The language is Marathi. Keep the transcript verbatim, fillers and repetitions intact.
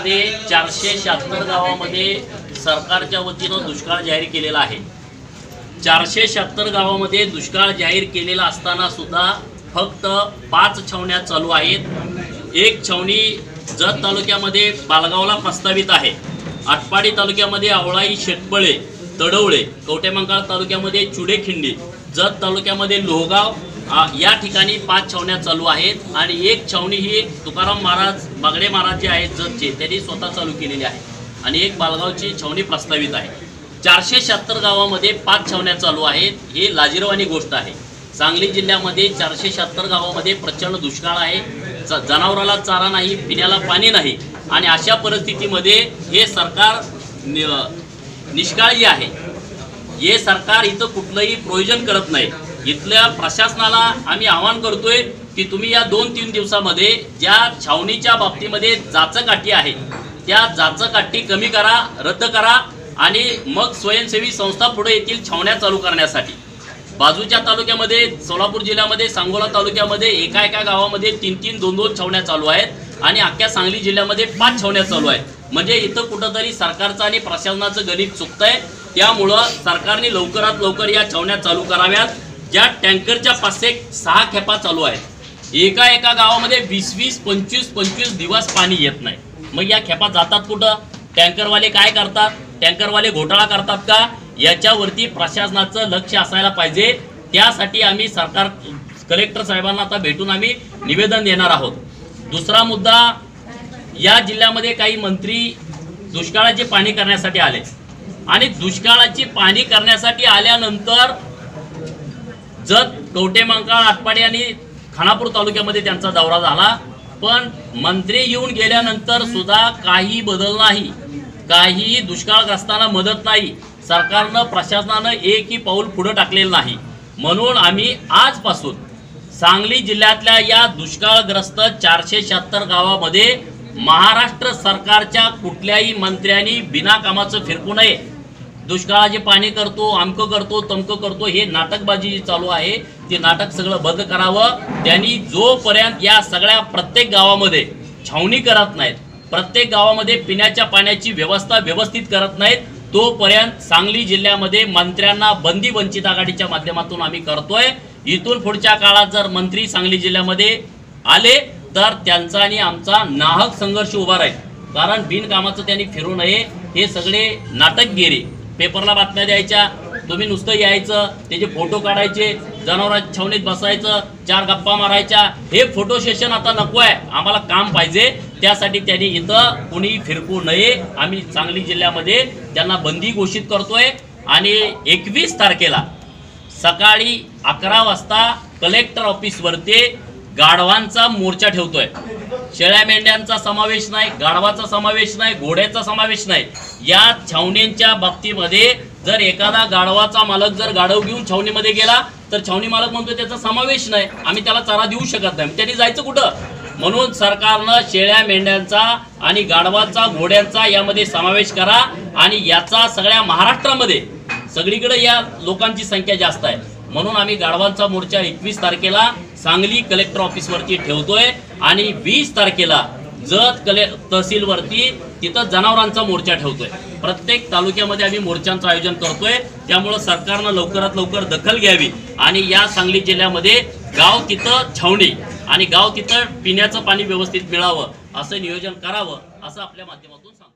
जिल्ह्यामध्ये चारशे शहात्तर गावामध्ये सरकारच्या वतीनं दुष्काळ जाहीर केलेला आहे। चारशे शहात्तर गावामध्ये दुष्काळ जाहीर केलेला असताना सुद्धा फक्त पाच छावण्या चालू आहेत। एक छावणी जत तालुक्यामध्ये बालगावला प्रस्तावित आहे। आटपाडी तालुक्यामध्ये आवळाई, शेटपळे, तडवळे, कवटेमंकाळ तालुक्यामध्ये चुडेखिंडी, जत तालुक्यामध्ये लोहगाव या ठिकाणी पाच छावण्या चालू आहेत आणि एक छावणी ही तुकाराम महाराज बागडे महाराज जे आहेत जतचे त्यांनी स्वतः चालू केलेली आहे आणि एक बालगावची छावणी प्रस्तावित आहे। चारशे शहात्तर गावामध्ये पाच छावण्या चालू आहेत, हे लाजिरवाणी गोष्ट आहे। सांगली जिल्ह्यामध्ये चारशे शहात्तर गावामध्ये प्रचंड दुष्काळ आहे, जनावराला चारा नाही, पिण्याला पाणी नाही आणि अशा परिस्थितीमध्ये हे सरकार निष्काळजी आहे। हे सरकार इथं कुठलंही प्रयोजन करत नाही। इथल्या प्रशासनाला आम्ही आवाहन करतोय की तुम्ही या दोन तीन दिवसामध्ये ज्या छावणीच्या बाबतीमध्ये जाचकाठी आहे त्या जाचकाठी कमी करा, रद्द करा आणि मग स्वयंसेवी संस्था पुढे येतील छावण्या चालू करण्यासाठी। बाजूच्या तालुक्यामध्ये सोलापूर जिल्ह्यामध्ये सांगोला तालुक्यामध्ये एका एका गावामध्ये तीन तीन दोन दोन छावण्या चालू आहेत आणि अख्ख्या सांगली जिल्ह्यामध्ये पाच छावण्या चालू आहेत। म्हणजे इथं कुठंतरी सरकारचं आणि प्रशासनाचं गणित चुकतंय। त्यामुळं सरकारने लवकरात लवकर या छावण्या चालू कराव्यात। ज्या टँकरच्या पाचशे सहा खेपा चालू आहेत, एका एका गावामध्ये वीस वीस पंचवीस पंचवीस दिवस पाणी येत नाही। मग या खेपा जातात कुठं? टँकरवाले काय करतात? टँकरवाले घोटाळा करतात का? याच्यावरती प्रशासनाचं लक्ष असायला पाहिजे। त्यासाठी आम्ही सरकार कलेक्टर साहेबांना आता भेटून आम्ही निवेदन देणार आहोत। दुसरा मुद्दा, या जिल्ह्यामध्ये काही मंत्री दुष्काळाची पाहणी करण्यासाठी आले आणि दुष्काळाची पाहणी करण्यासाठी आल्यानंतर जत, कवटेमंकाळ, आटपाडी आणि खानापूर तालुक्यामध्ये त्यांचा दौरा झाला, पण मंत्री येऊन गेल्यानंतर सुद्धा काही बदल नाही, काही दुष्काळग्रस्तांना मदत नाही। सरकारनं, प्रशासनानं एकही पाऊल पुढे टाकलेलं नाही। म्हणून आम्ही आजपासून सांगली जिल्ह्यातल्या या दुष्काळग्रस्त चारशे शहात्तर गावामध्ये महाराष्ट्र सरकारच्या कुठल्याही मंत्र्यांनी बिना कामाचं फिरकू नये। दुष्काळाची पाणी करतो, अमकं करतो, तमकं करतो, हे नाटकबाजी चालू आहे, ते नाटक सगळं बंद करावं। त्यांनी जोपर्यंत या सगळ्या प्रत्येक गावामध्ये छावणी करत नाहीत, प्रत्येक गावामध्ये पिण्याच्या पाण्याची व्यवस्था व्यवस्थित करत नाहीत, तोपर्यंत सांगली जिल्ह्यामध्ये मंत्र्यांना बंदी वंचित आघाडीच्या माध्यमातून आम्ही करतोय। इथून पुढच्या काळात जर मंत्री सांगली जिल्ह्यामध्ये आले तर त्यांचा आणि आमचा नाहक संघर्ष उभा राहील। कारण बिनकामाचं त्यांनी फिरू नये। हे सगळे नाटकगिरी, पेपरला बातम्या द्यायच्या, तुम्ही नुसतं यायचं, त्याचे फोटो काढायचे, जनावरांच्या छावणीत बसायचं, चार गप्पा मारायच्या, हे फोटो सेशन आता नको आहे। आम्हाला काम पाहिजे, त्यासाठी त्यांनी इथं कुणी फिरकू नये। आम्ही सांगली जिल्ह्यामध्ये त्यांना बंदी घोषित करतोय आणि एकवीस तारखेला सकाळी अकरा वाजता कलेक्टर ऑफिसवरती गाढवांचा मोर्चा ठेवतोय। शेळ्या मेंढ्यांचा समावेश नाही, गाढवाचा समावेश नाही, घोड्याचा समावेश नाही। या छावण्यांच्या बाबतीमध्ये जर एखादा गाढवाचा मालक जर गाढव घेऊन छावणीमध्ये गेला तर छावणी मालक म्हणतो त्याचा समावेश नाही, आम्ही त्याला चारा देऊ शकत नाही, त्यांनी जायचं कुठं? म्हणून सरकारनं शेळ्या मेंढ्यांचा आणि गाढवाचा, घोड्यांचा यामध्ये समावेश करा आणि याचा सगळ्या महाराष्ट्रामध्ये सगळीकडे या लोकांची संख्या जास्त आहे। म्हणून आम्ही गाढवांचा मोर्चा एकवीस तारखेला सांगली कलेक्टर ऑफिसवरती ठेवतोय आणि वीस तारखेला जत कले तहसीलवरती तिथं जनावरांचा मोर्चा ठेवतोय। प्रत्येक तालुक्यामध्ये आम्ही मोर्चांचं आयोजन करतोय। त्यामुळं सरकारनं लवकरात लवकर दखल घ्यावी आणि या सांगली जिल्ह्यामध्ये गाव तिथं छावणी आणि गाव तिथं पिण्याचं पाणी व्यवस्थित मिळावं असं नियोजन करावं, असं आपल्या माध्यमातून सांगतो।